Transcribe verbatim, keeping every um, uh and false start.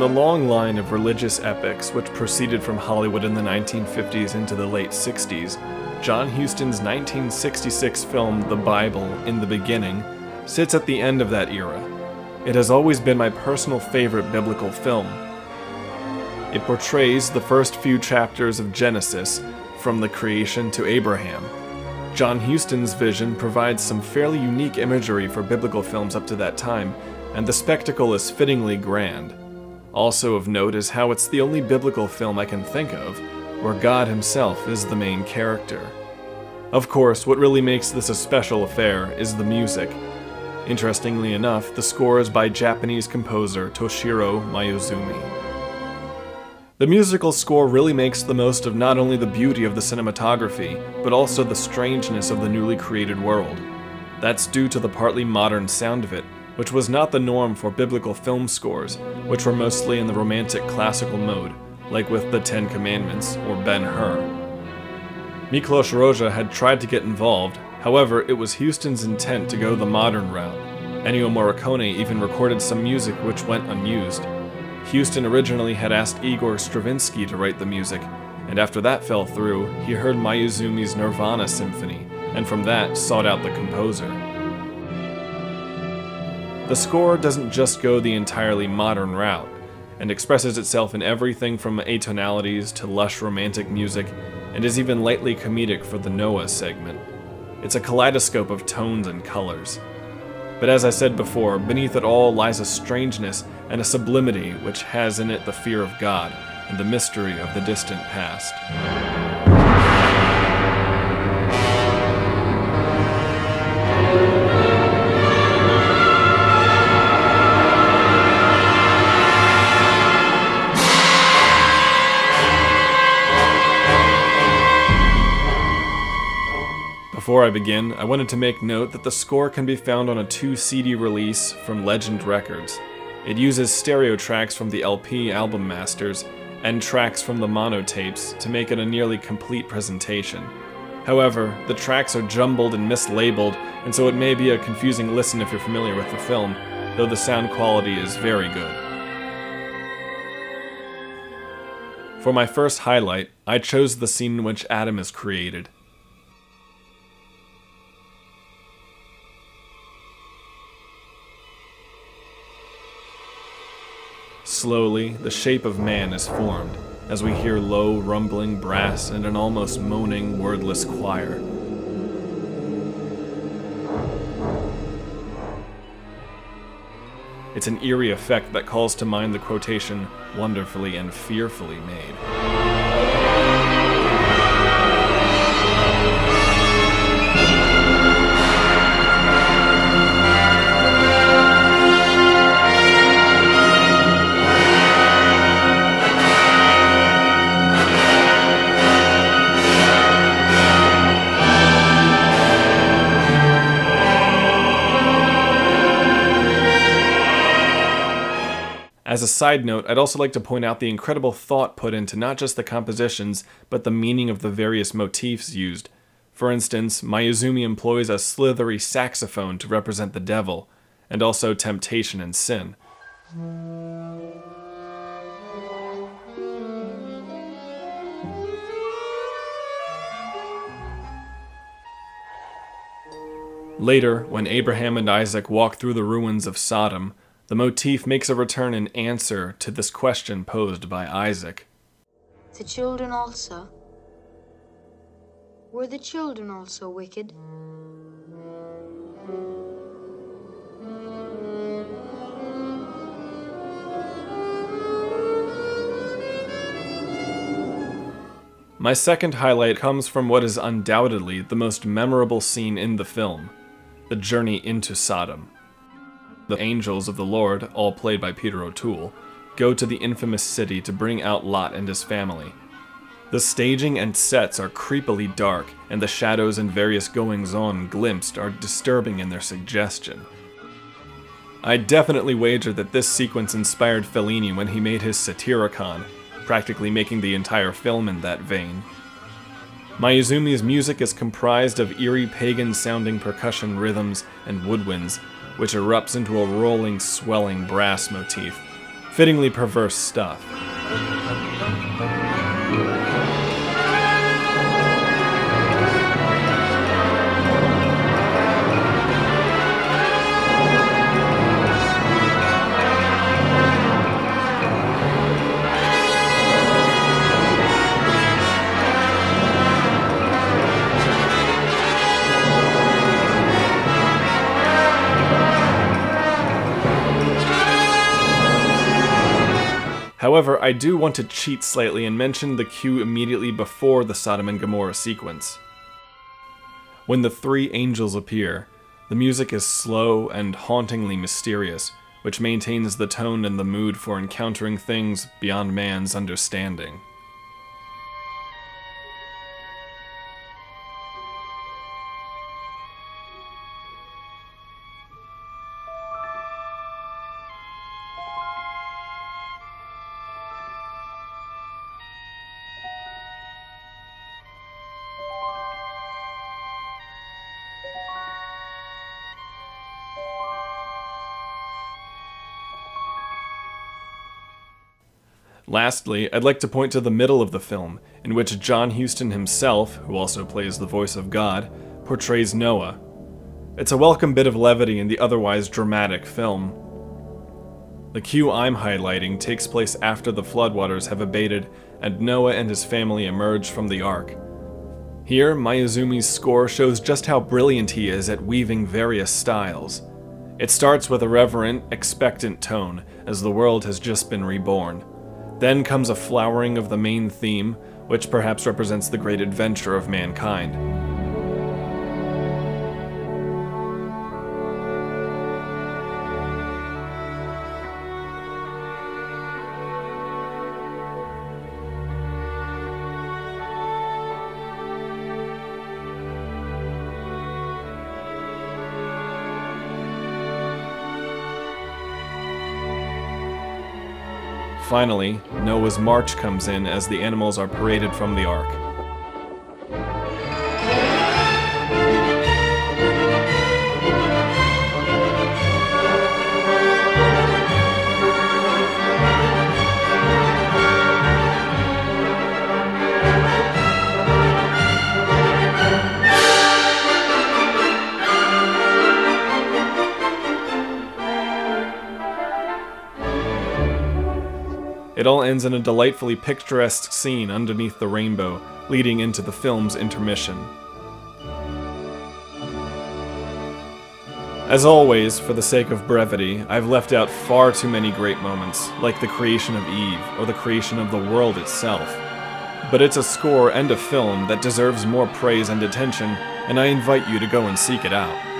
the long line of religious epics which proceeded from Hollywood in the nineteen fifties into the late sixties, John Huston's nineteen sixty-six film The Bible, In the Beginning, sits at the end of that era. It has always been my personal favorite biblical film. It portrays the first few chapters of Genesis, from the creation to Abraham. John Huston's vision provides some fairly unique imagery for biblical films up to that time, and the spectacle is fittingly grand. Also of note is how it's the only biblical film I can think of where God himself is the main character. Of course, what really makes this a special affair is the music. Interestingly enough, the score is by Japanese composer Toshiro Mayuzumi. The musical score really makes the most of not only the beauty of the cinematography, but also the strangeness of the newly created world. That's due to the partly modern sound of it, which was not the norm for biblical film scores, which were mostly in the romantic classical mode, like with the Ten Commandments or Ben-Hur. Miklos Rozsa had tried to get involved, however, it was Huston's intent to go the modern route. Ennio Morricone even recorded some music which went unused. Huston originally had asked Igor Stravinsky to write the music, and after that fell through, he heard Mayuzumi's Nirvana Symphony, and from that sought out the composer. The score doesn't just go the entirely modern route, and expresses itself in everything from atonalities to lush romantic music, and is even lightly comedic for the Noah segment. It's a kaleidoscope of tones and colors. But as I said before, beneath it all lies a strangeness and a sublimity which has in it the fear of God and the mystery of the distant past. Before I begin, I wanted to make note that the score can be found on a two C D release from Legend Records. It uses stereo tracks from the L P album masters and tracks from the mono tapes to make it a nearly complete presentation. However, the tracks are jumbled and mislabeled, and so it may be a confusing listen if you're familiar with the film, though the sound quality is very good. For my first highlight, I chose the scene in which Adam is created. Slowly, the shape of man is formed, as we hear low, rumbling brass and an almost moaning, wordless choir. It's an eerie effect that calls to mind the quotation, "wonderfully and fearfully made." As a side note, I'd also like to point out the incredible thought put into not just the compositions, but the meaning of the various motifs used. For instance, Mayuzumi employs a slithery saxophone to represent the devil, and also temptation and sin. Later, when Abraham and Isaac walk through the ruins of Sodom, the motif makes a return in answer to this question posed by Isaac. The children also? Were the children also wicked? My second highlight comes from what is undoubtedly the most memorable scene in the film, the journey into Sodom. The angels of the Lord, all played by Peter O'Toole, go to the infamous city to bring out Lot and his family. The staging and sets are creepily dark, and the shadows and various goings-on glimpsed are disturbing in their suggestion. I definitely wager that this sequence inspired Fellini when he made his Satyricon, practically making the entire film in that vein. Mayuzumi's music is comprised of eerie pagan-sounding percussion rhythms and woodwinds, which erupts into a rolling, swelling brass motif, Fittingly perverse stuff. However, I do want to cheat slightly and mention the cue immediately before the Sodom and Gomorrah sequence. When the three angels appear, the music is slow and hauntingly mysterious, which maintains the tone and the mood for encountering things beyond man's understanding. Lastly, I'd like to point to the middle of the film, in which John Huston himself, who also plays the voice of God, portrays Noah. It's a welcome bit of levity in the otherwise dramatic film. The cue I'm highlighting takes place after the floodwaters have abated and Noah and his family emerge from the ark. Here, Mayuzumi's score shows just how brilliant he is at weaving various styles. It starts with a reverent, expectant tone, as the world has just been reborn. Then comes a flowering of the main theme, which perhaps represents the great adventure of mankind. Finally, Noah's march comes in as the animals are paraded from the ark. It all ends in a delightfully picturesque scene underneath the rainbow, leading into the film's intermission. As always, for the sake of brevity, I've left out far too many great moments, like the creation of Eve, or the creation of the world itself. But it's a score and a film that deserves more praise and attention, and I invite you to go and seek it out.